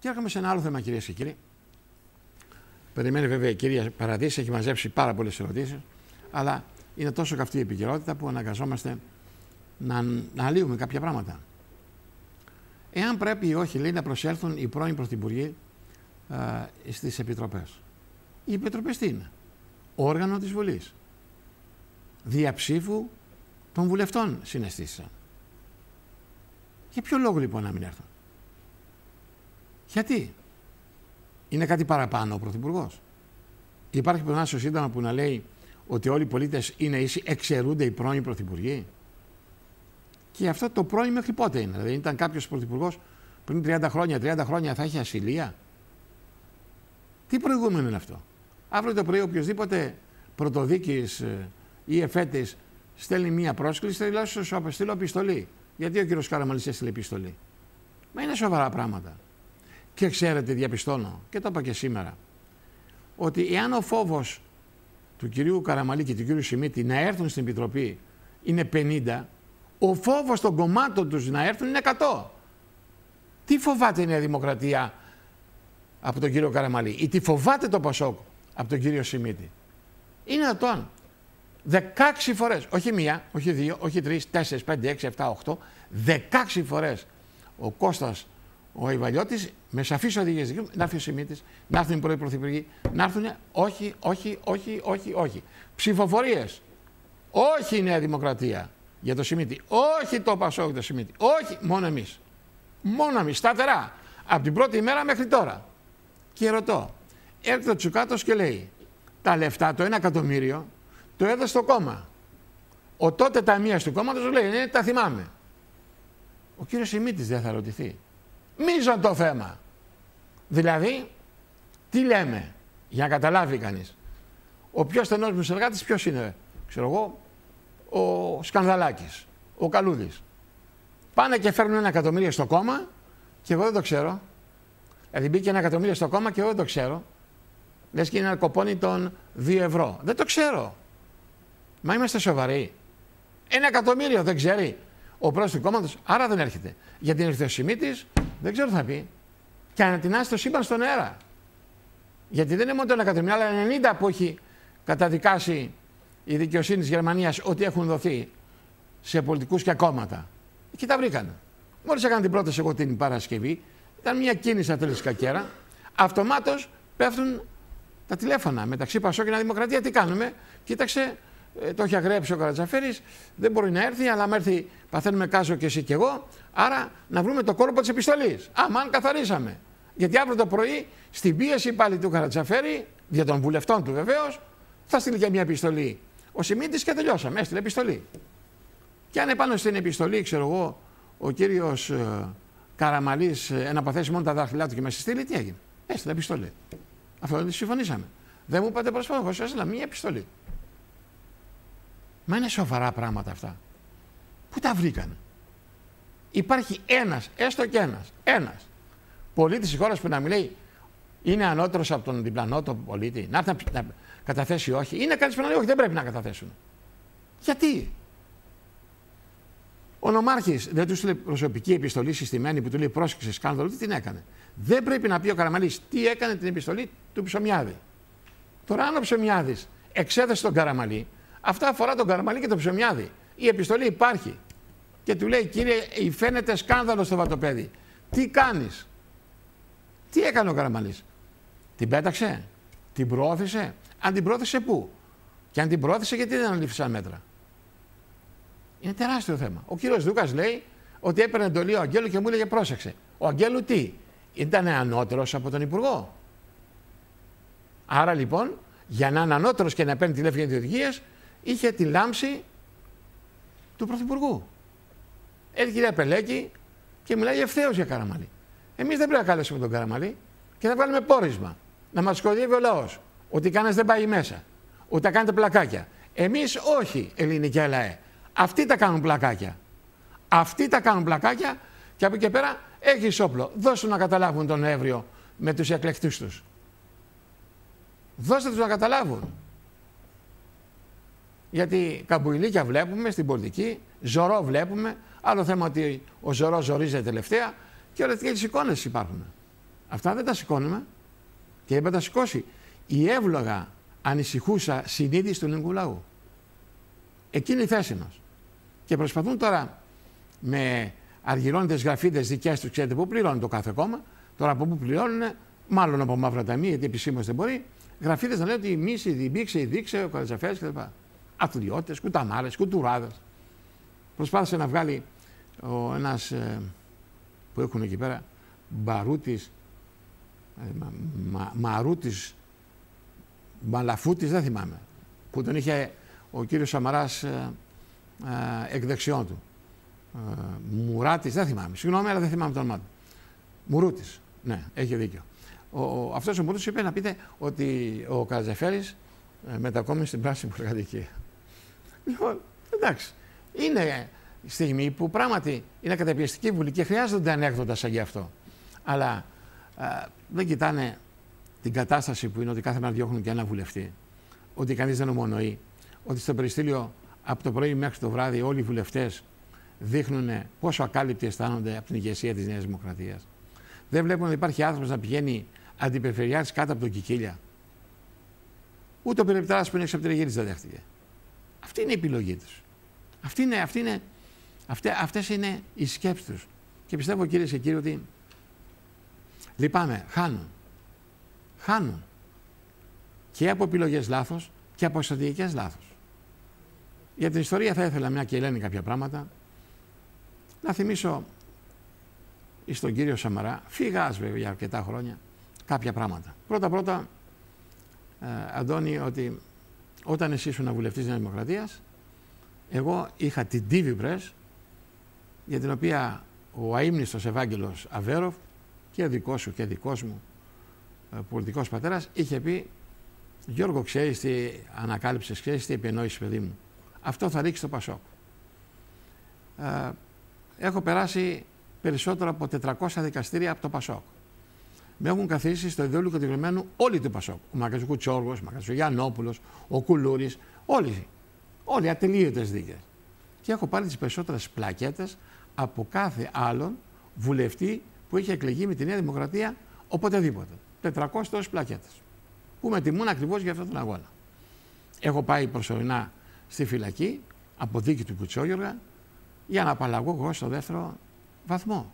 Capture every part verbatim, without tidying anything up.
Και έρχομαι σε ένα άλλο θέμα, κυρίες και κύριοι. Περιμένει βέβαια η κυρία Παραδείση, έχει μαζέψει πάρα πολλές ερωτήσεις, αλλά είναι τόσο καυτή η επικαιρότητα που αναγκαζόμαστε να, να αναλύουμε κάποια πράγματα. Εάν πρέπει ή όχι, λέει, να προσέλθουν οι πρώην πρωθυπουργοί στις επιτροπές. Οι επιτροπές τι είναι? Όργανο της Βουλής. Διαψήφου των βουλευτών συναισθήθησαν. Για ποιο λόγο λοιπόν να μην έρθουν? Γιατί? Είναι κάτι παραπάνω ο πρωθυπουργός? Υπάρχει πουθενά στο Σύνταγμα που να λέει ότι όλοι οι πολίτες είναι ίσοι, εξαιρούνται οι πρώην πρωθυπουργοί? Και αυτό το πρώην μέχρι πότε είναι? Δηλαδή, ήταν κάποιος πρωθυπουργός πριν τριάντα χρόνια, τριάντα χρόνια θα έχει ασυλία? Τι προηγούμενο είναι αυτό? Αύριο το πρωί οποιοδήποτε πρωτοδίκης ή εφέτης στέλνει μία πρόσκληση, θα λέει σου απεστείλω επιστολή. Γιατί ο κύριος Καραμανλής έστειλε επιστολή? Μα είναι σοβαρά πράγματα. Και ξέρετε, διαπιστώνω, και το είπα και σήμερα, ότι εάν ο φόβος του κυρίου Καραμανλή και του κυρίου Σιμίτη να έρθουν στην Επιτροπή είναι πενήντα, ο φόβος των κομμάτων τους να έρθουν είναι εκατό. Τι φοβάται η Νέα Δημοκρατία από τον κύριο Καραμανλή, ή τι φοβάται το Πασόκ από τον κύριο Σιμίτη? Είναι δυνατόν δεκαέξι φορές, όχι μία, όχι δύο, όχι τρεις, τέσσερις, πέντε, έξι, επτά, οκτώ, δεκαέξι φορές ο Κώστας ο Ιβαλιώτης με σαφείς οδηγίες να έρθει ο Σιμίτης, να έρθουν οι πρώην πρωθυπουργοί, να έρθουν όχι, όχι, όχι, όχι, όχι. Ψηφοφορίες. Όχι η Νέα Δημοκρατία για το Σιμίτη, όχι το Πασόκ για το Σιμίτη, όχι, μόνο εμείς. Μόνο εμείς, σταθερά, από την πρώτη ημέρα μέχρι τώρα. Και ρωτώ, έρχεται ο Τσουκάτος και λέει, τα λεφτά, το ένα εκατομμύριο, το έδωσε στο κόμμα. Ο τότε ταμείας του κόμματος λέει, ναι, τα θυμάμαι. Ο κύριος Σιμίτης δεν θα ρωτηθεί? Μίζον το θέμα. Δηλαδή, τι λέμε, για να καταλάβει κανείς. Ο πιο στενός μου συνεργάτης ποιος είναι? Ξέρω εγώ, ο Σκανδαλάκης, ο Καλούδης. Πάνε και φέρνουν ένα εκατομμύριο στο κόμμα και εγώ δεν το ξέρω. Δηλαδή μπήκε ένα εκατομμύριο στο κόμμα και εγώ δεν το ξέρω. Λες και είναι ένα κοπόνι των δύο ευρώ. Δεν το ξέρω. Μα είμαστε σοβαροί? Ένα εκατομμύριο δεν ξέρει ο πρόεδρος του κόμματος, άρα δεν έρχεται. Γιατί έρχεται ο Σιμίτης, δεν ξέρω τι θα πει. Και ανατινάσει το σύμπαν στον αέρα. Γιατί δεν είναι μόνο το ένα εκατομμύριο, αλλά ενενήντα που έχει καταδικάσει η δικαιοσύνη της Γερμανίας ότι έχουν δοθεί σε πολιτικούς και κόμματα. Εκεί τα βρήκανε. Μόλις έκανα την πρόταση εγώ την Παρασκευή, ήταν μια κίνηση ατελεστικά κέρα, αυτομάτως πέφτουν τα τηλέφωνα μεταξύ Πασόκ και Νέα Δημοκρατία. Τι κάνουμε? Κοίταξε, το έχει αγρέψει ο Καρατζαφέρης, δεν μπορεί να έρθει, αλλά αν έρθει παθαίνουμε κάζο και εσύ και εγώ. Άρα να βρούμε το κόλπο της επιστολής. Αμάν καθαρίσαμε. Γιατί αύριο το πρωί στην πίεση πάλι του Καρατζαφέρη, για των βουλευτών του βεβαίως, θα στείλει και μια επιστολή ο Σιμίτης και τελειώσαμε. Έστειλε επιστολή. Και αν επάνω στην επιστολή, ξέρω εγώ, ο κύριος ε, Καραμανλής ε, να παθέσει μόνο τα δάχτυλά του και μας στείλει, τι έγινε? Έστειλε επιστολή. Αυτό δεν συμφωνήσαμε. Δεν μου είπατε προσφάτω, εγώ σας έστειλα μια επιστολή. Μα είναι σοβαρά πράγματα αυτά. Πού τα βρήκανε? Υπάρχει ένας, έστω και ένας, ένας πολίτης της χώρας που να μιλάει είναι ανώτερος από τον διπλανό τον πολίτη, να, να, να καταθέσει όχι? Είναι κανείς που να λέει όχι, δεν πρέπει να καταθέσουν? Γιατί? Ο νομάρχης δεν του στείλε προσωπική επιστολή συστημένη που του λέει πρόσεξε σκάνδαλο? Τι την έκανε? Δεν πρέπει να πει ο Καραμανλής τι έκανε την επιστολή του Ψωμιάδη. Τώρα, αν ο Ψωμιάδης εξέδεσε τον Καραμανλή, αυτά αφορά τον Καραμανλή και τον Ψωμιάδη. Η επιστολή υπάρχει. Και του λέει, κύριε, φαίνεται σκάνδαλο στο Βατοπέδι. Τι κάνεις? Τι έκανε ο Καραμανλής? Την πέταξε? Την προώθησε? Αν την προώθησε, πού? Και αν την προώθησε, γιατί δεν αναλήφθησαν μέτρα? Είναι τεράστιο θέμα. Ο κύριος Δούκας λέει ότι έπαιρνε εντολή ο Αγγέλου και μου έλεγε πρόσεξε. Ο Αγγέλου τι? Ήταν ανώτερος από τον Υπουργό. Άρα λοιπόν, για να είναι ανώτερος και να παίρνει τηλέφωνο οδηγίες, είχε τη λάμψη του Πρωθυπουργού. Έρχεται η κυρία Πελέκη και μιλάει ευθέως για Καραμανλή. Εμείς δεν πρέπει να καλέσουμε τον Καραμανλή και να βγάλουμε πόρισμα. Να μας κωδεύει ο λαός. Ότι κανένας δεν πάει μέσα. Ότι τα κάνετε πλακάκια. Εμείς όχι, ελληνική ΛΑΕ. Αυτοί τα κάνουν πλακάκια. Αυτοί τα κάνουν πλακάκια και από εκεί και πέρα έχεις όπλο. Δώσ' τους να καταλάβουν τον Νοέμβριο με τους εκλεκτούς τους. Δώστε τους να καταλάβουν. Γιατί καμπουιλίκια βλέπουμε στην πολιτική, ζωρό βλέπουμε. Άλλο θέμα ότι ο ζωρός ζορίζεται τελευταία και όλες τις εικόνες υπάρχουν. Αυτά δεν τα σηκώνουμε και δεν τα σηκώσει η εύλογα ανησυχούσα συνείδηση του ελληνικού λαού. Εκείνη η θέση μας. Και προσπαθούν τώρα με αργυρώνητες γραφίδες δικές τους, ξέρετε πού πληρώνουν το κάθε κόμμα, τώρα από πού πληρώνουν, μάλλον από μαύρα ταμεία, γιατί επισήμως δεν μπορεί, γραφίδες να λένε ότι η Μίση, η Μπήξε, η Δήξε, ο Καρατζαφέρης κλπ. Αθλιώτες, κουταμάρες, κουτουράδες. Προσπάθησε να βγάλει ο, ένας ε, που έχουν εκεί πέρα, Μπαρούτης, ε, μα, μα, Μαρούτης, Μαλαφούτης, δεν θυμάμαι, που τον είχε ο κύριος Σαμαράς ε, ε, εκ δεξιών του. Ε, Μουράτης, δεν θυμάμαι, συγγνώμη, αλλά δεν θυμάμαι το όνομα του. Μουρούτης, ναι, έχει δίκιο. Ο, ο, αυτός ο Μουρούτης είπε να πείτε ότι ο Καρατζαφέρης ε, μετακόμισε στην πράσινη πολυκατοικία. Λοιπόν, εντάξει, είναι στιγμή που πράγματι είναι καταπιεστική βουλή και χρειάζονται ανέκδοτα σαν γι' αυτό. Αλλά ε, δεν κοιτάνε την κατάσταση που είναι ότι κάθε μέρα διώχνουν και ένα βουλευτή, ότι κανείς δεν ομονοεί, ότι στο περιστήλιο από το πρωί μέχρι το βράδυ όλοι οι βουλευτές δείχνουν πόσο ακάλυπτοι αισθάνονται από την ηγεσία της Νέας Δημοκρατίας. Δεν βλέπουν ότι υπάρχει άνθρωπος να πηγαίνει αντιπεριφερειάρχης κάτω από τον Κικίλια. Ούτε ο περιπτράς που είναι εξαπτηρεγύρης δεν δέχτηκε. Αυτή είναι η επιλογή τους. Αυτή είναι, αυτή είναι, αυτές, αυτές είναι οι σκέψεις τους. Και πιστεύω, κυρίες και κύριοι, ότι λυπάμαι, χάνουν. Χάνουν. Και από επιλογές λάθος και από στρατηγικές λάθος. Για την ιστορία θα ήθελα, μια και λένε κάποια πράγματα, να θυμίσω στον κύριο Σαμαρά, φυγάς βέβαια για αρκετά χρόνια, κάποια πράγματα. Πρώτα-πρώτα, ε, Αντώνη, ότι όταν εσύ ήσουν βουλευτής της Νέας Δημοκρατίας, εγώ είχα την τι βι Press, για την οποία ο αείμνηστος Ευάγγελος Αβέροφ και δικός σου και δικός μου ε, πολιτικός πατέρας είχε πει, Γιώργο, ξέρεις τι ανακάλυψες, ξέρεις τι επενόησες, παιδί μου. Αυτό θα ρίξει το Πασόκ. Ε, έχω περάσει περισσότερο από τετρακόσια δικαστήρια από το Πασόκ. Με έχουν καθίσει στο ιδεόλου κατηγορημένου όλοι του Πασόκ. Ο Μακατσουκουτσόργος, ο Μακατσογιαννόπουλος, ο Κουλούρης, όλοι. Όλοι ατελείωτες δίκες. Και έχω πάρει τις περισσότερες πλακέτες από κάθε άλλον βουλευτή που είχε εκλεγεί με τη Νέα Δημοκρατία οποτεδήποτε. τετρακόσιες τόσες πλακέτες. Που με τιμούν ακριβώς για αυτόν τον αγώνα. Έχω πάει προσωρινά στη φυλακή από δίκη του Κουτσόγιοργα για να απαλλαγώ εγώ στο δεύτερο βαθμό.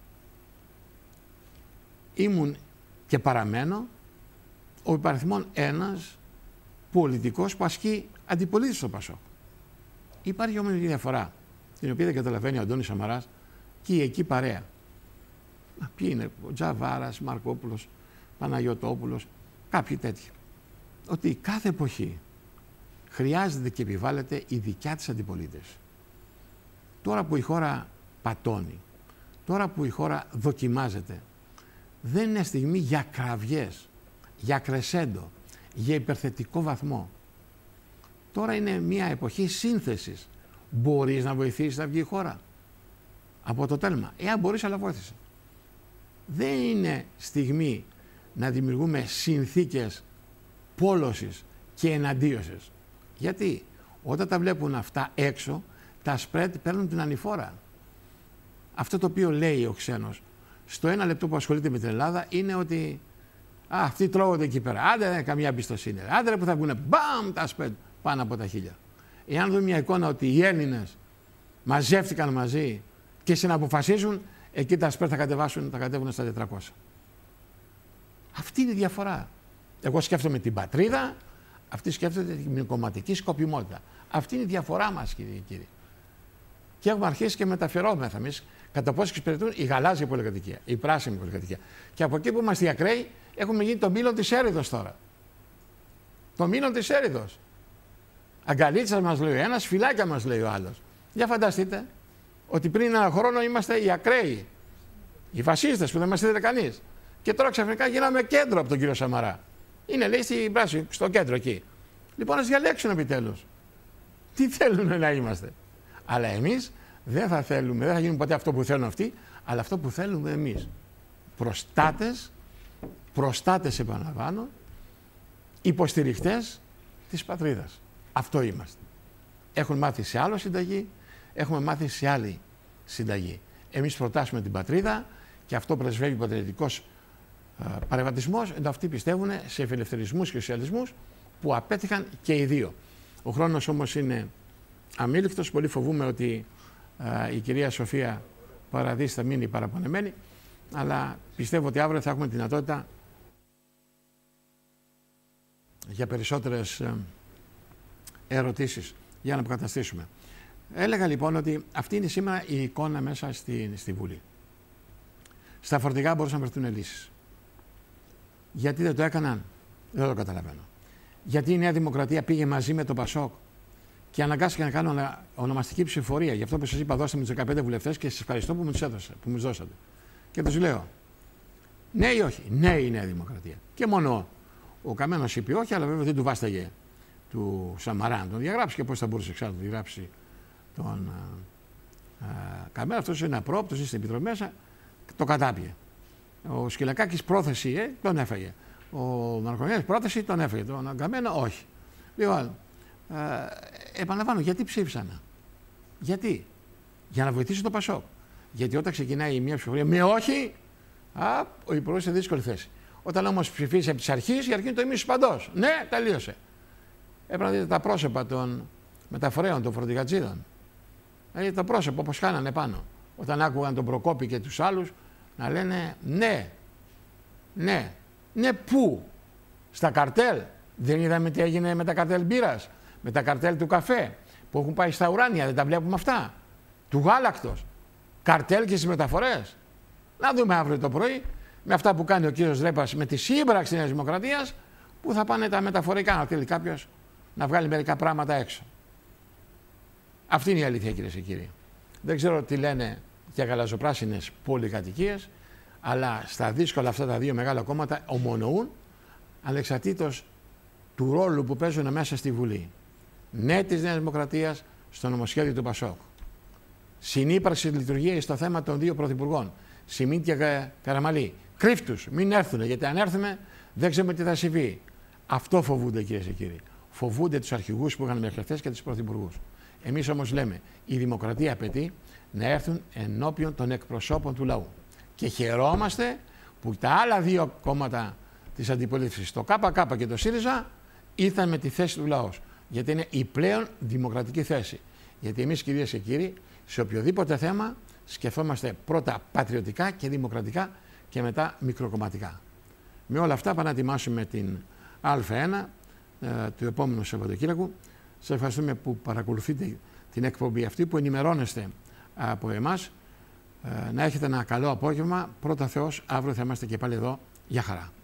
Ήμουν και παραμένω ο υπαριθμόν ένας πολιτικός που ασκεί αντιπολίτευση στο Πασόκ. Υπάρχει όμως μια διαφορά, την οποία δεν καταλαβαίνει ο Αντώνης Σαμαράς και η εκεί παρέα. Μα ποιοι είναι, ο Τζαβάρας, Μαρκόπουλος, Παναγιωτόπουλος, κάποιοι τέτοιοι. Ότι κάθε εποχή χρειάζεται και επιβάλλεται η δικιά της αντιπολίτευση. Τώρα που η χώρα πατώνει, τώρα που η χώρα δοκιμάζεται, δεν είναι στιγμή για κραυγές, για κρεσέντο, για υπερθετικό βαθμό. Τώρα είναι μια εποχή σύνθεσης. Μπορείς να βοηθήσεις να βγει η χώρα από το τέλμα. Εάν μπορείς, αλλά βοήθησε. Δεν είναι στιγμή να δημιουργούμε συνθήκες πόλωσης και εναντίωσης. Γιατί όταν τα βλέπουν αυτά έξω, τα spread παίρνουν την ανηφόρα. Αυτό το οποίο λέει ο ξένος στο ένα λεπτό που ασχολείται με την Ελλάδα είναι ότι α, αυτοί τρώγονται εκεί πέρα. Άντε δεν είναι καμία εμπιστοσύνη. Άντε ρε που θα βγουν μπαμ τα spread πάνω από τα χίλια. Εάν δούμε μια εικόνα ότι οι Έλληνες μαζεύτηκαν μαζί και συναποφασίζουν, εκεί τα spread θα κατεβάσουν, θα κατέβουν στα τετρακόσια. Αυτή είναι η διαφορά. Εγώ σκέφτομαι την πατρίδα, αυτοί σκέφτονται την κομματική σκοπιμότητα. Αυτή είναι η διαφορά μας, κύριε και κύριοι. Και έχουμε αρχίσει και μεταφερόμεθα εμείς κατά πόσο εξυπηρετούν η γαλάζια πολυκατοικία, η πράσινη πολυκατοικία. Και από εκεί που είμαστε οι ακραίοι, έχουμε γίνει το μήλο της έρηδος τώρα. Το μήλο της έρηδος. Αγκαλίτσα μας λέει ο ένας, φυλάκια μας λέει ο άλλος. Για φανταστείτε ότι πριν ένα χρόνο είμαστε οι ακραίοι, οι φασίστες που δεν μας είδε κανείς. Και τώρα ξαφνικά γίναμε κέντρο από τον κύριο Σαμαρά. Είναι λέει στην πράσινη, στο κέντρο εκεί. Λοιπόν, ας διαλέξουν επιτέλους. Τι θέλουν να είμαστε. Αλλά εμείς δεν θα θέλουμε, δεν θα γίνουμε ποτέ αυτό που θέλουν αυτοί, αλλά αυτό που θέλουμε εμείς. Προστάτες, προστάτες επαναλαμβάνω, υποστηριχτές της πατρίδας. Αυτό είμαστε. Έχουν μάθει σε άλλο συνταγή, έχουμε μάθει σε άλλη συνταγή. Εμείς προτάσουμε την πατρίδα και αυτό πρεσβεύει πατριωτικός παρεμβατισμός, ενώ αυτοί πιστεύουν σε φιλελευθερισμούς και σοσιαλισμούς που απέτυχαν και οι δύο. Ο χρόνος όμως είναι αμήλικτος. Πολύ φοβούμαι ότι α, η κυρία Σοφία Παραδής θα μείνει παραπονεμένη, αλλά πιστεύω ότι αύριο θα έχουμε τη δυνατότητα για περισσότερες ε, ερωτήσεις για να αποκαταστήσουμε. Έλεγα λοιπόν ότι αυτή είναι σήμερα η εικόνα μέσα στη, στη Βουλή. Στα φορτηγά μπορούσαν να βρεθούν λύσεις. Γιατί δεν το έκαναν, δεν το καταλαβαίνω. Γιατί η Νέα Δημοκρατία πήγε μαζί με το Πασόκ και αναγκάστηκε να κάνουν ονομαστική ψηφοφορία. Γι' αυτό που σας είπα, δώστε μου τους δεκαπέντε βουλευτές και σας ευχαριστώ που μου τους έδωσα, που μου τους δώσατε. Και τους λέω, ναι ή όχι, ναι η Νέα Δημοκρατία. Και μόνο ο Καμένος είπε όχι, αλλά βέβαια δεν του βάσταγε του Σαμαρά να τον διαγράψει. Και πώς θα μπορούσε εξάλλου να τον διαγράψει τον α, α, Καμένο. Αυτός είναι απρόπτος, είναι στην Επιτροπή μέσα, το κατάπιε. Ο Σκυλακάκης πρόθεση ε, τον έφαγε. Ο Μαρκονιάδης πρόθεση τον έφαγε. Τον Καμένο όχι. Λοιπόν, ε, επαναλαμβάνω, γιατί ψήφισαν. Γιατί. Για να βοηθήσει το Πασόκ. Γιατί όταν ξεκινάει μια ψηφοφορία με όχι, α, ο υπουργός είναι δύσκολη θέση. Όταν όμως ψηφίσει από τις αρχές, η αρχή είναι το ημίσιο παντός. Ναι, τελείωσε. Έπρεπε να δείτε τα πρόσωπα των μεταφορέων, των φορτηγατζίδων. Δηλαδή τα πρόσωπα όπως κάνανε πάνω. Όταν άκουγαν τον Προκόπη και τους άλλους να λένε ναι, ναι, ναι πού, στα καρτέλ. Δεν είδαμε τι έγινε με τα καρτέλ μπύρας, με τα καρτέλ του καφέ που έχουν πάει στα ουράνια, δεν τα βλέπουμε αυτά. Του γάλακτος, καρτέλ και στις μεταφορές. Να δούμε αύριο το πρωί με αυτά που κάνει ο κύριος Ρέπας με τη σύμπραξη της Νέας Δημοκρατίας, που θα πάνε τα μεταφορικά, να θέλει κάποιος να βγάλει μερικά πράγματα έξω. Αυτή είναι η αλήθεια, κυρίες και κύριοι. Δεν ξέρω τι λένε για γαλαζοπράσινες πολυκατοικίες, αλλά στα δύσκολα αυτά τα δύο μεγάλα κόμματα ομονοούν, ανεξαρτήτως του ρόλου που παίζουν μέσα στη Βουλή. Ναι της Νέας Δημοκρατίας στο νομοσχέδιο του Πασόκ. Συνύπαρξη λειτουργία στο θέμα των δύο πρωθυπουργών. Σιμίτη και Καραμαλή. Κρύφτους, μην έρθουν, γιατί αν έρθουμε δεν ξέρουμε τι θα συμβεί. Αυτό φοβούνται, κυρίες και κύριοι. Φοβούνται τους αρχηγούς που είχαν μέχρι χθες και τους πρωθυπουργούς. Εμείς όμως λέμε, η δημοκρατία απαιτεί να έρθουν ενώπιον των εκπροσώπων του λαού. Και χαιρόμαστε που τα άλλα δύο κόμματα της αντιπολίτευσης, το ΚΚ και το ΣΥΡΙΖΑ, ήρθαν με τη θέση του λαού. Γιατί είναι η πλέον δημοκρατική θέση. Γιατί εμείς, κυρίες και κύριοι, σε οποιοδήποτε θέμα σκεφτόμαστε πρώτα πατριωτικά και δημοκρατικά και μετά μικροκομματικά. Με όλα αυτά πάμε να ετοιμάσουμε την Α1 ε, του επόμενου Σαββατοκύριακου. Σας ευχαριστούμε που παρακολουθείτε την εκπομπή αυτή, που ενημερώνεστε από εμάς. Ε, να έχετε ένα καλό απόγευμα. Πρώτα Θεός, αύριο θα είμαστε και πάλι εδώ. Γεια χαρά.